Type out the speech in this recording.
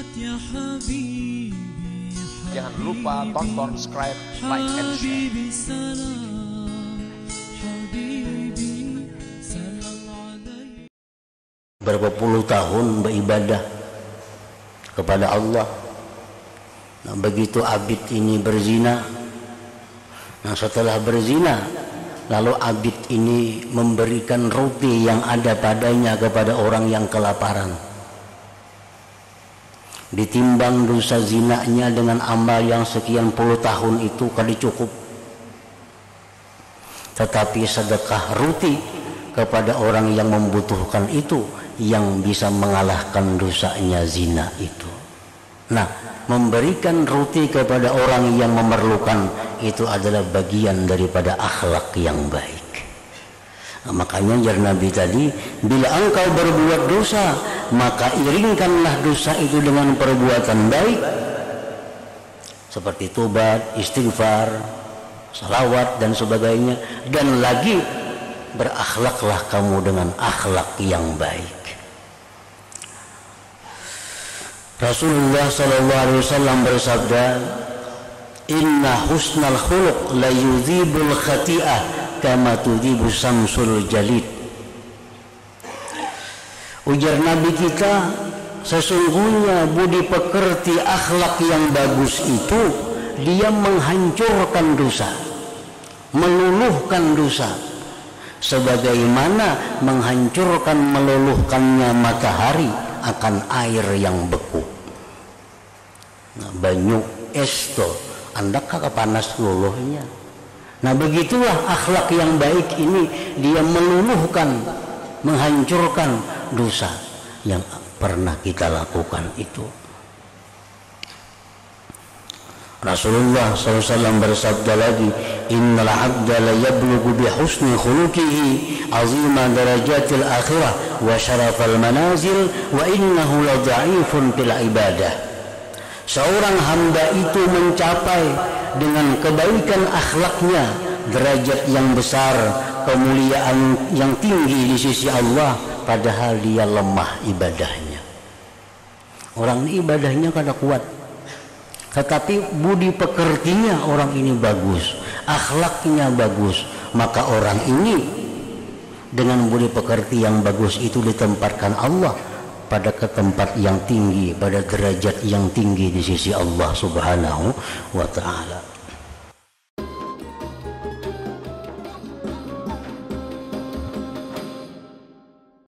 Jangan lupa tonton, subscribe, like, and share. Berapa puluh tahun beribadah kepada Allah. Nah, begitu abid ini berzina, nah setelah berzina lalu abid ini memberikan roti yang ada padanya kepada orang yang kelaparan. Ditimbang dosa zinanya dengan amal yang sekian puluh tahun itu kali cukup. Tetapi sedekah roti kepada orang yang membutuhkan itu yang bisa mengalahkan dosanya zina itu. Nah, memberikan roti kepada orang yang memerlukan itu adalah bagian daripada akhlak yang baik. Nah, makanya jar Nabi tadi, bila engkau berbuat dosa, maka iringkanlah dosa itu dengan perbuatan baik seperti tobat, istighfar, salawat dan sebagainya, dan lagi berakhlaklah kamu dengan akhlak yang baik. Rasulullah SAW bersabda, inna husnal khuluq la yudhibul khati'ah kama tudhibu samsul jalid. Ujar Nabi kita, sesungguhnya budi pekerti akhlak yang bagus itu dia menghancurkan dosa, meluluhkan dosa, sebagaimana menghancurkan meluluhkannya matahari akan air yang beku. Nah, banyu es to anda kakak panas luluhnya. Nah, begitulah akhlak yang baik ini, dia meluluhkan, menghancurkan dosa yang pernah kita lakukan itu. Rasulullah SAW bersabda lagi, innal abda la yablughu bi husni khuluqihi azima darajatil akhirah wa syarafal manazil wa innahu la dha'ifun fil ibadah. Seorang hamba itu mencapai dengan kebaikan akhlaknya derajat yang besar, kemuliaan yang tinggi di sisi Allah, padahal dia lemah ibadahnya. Orang ini ibadahnya kada kuat, tetapi budi pekertinya orang ini bagus, akhlaknya bagus, maka orang ini dengan budi pekerti yang bagus itu ditempatkan Allah pada tempat yang tinggi, pada derajat yang tinggi di sisi Allah Subhanahu wa ta'ala.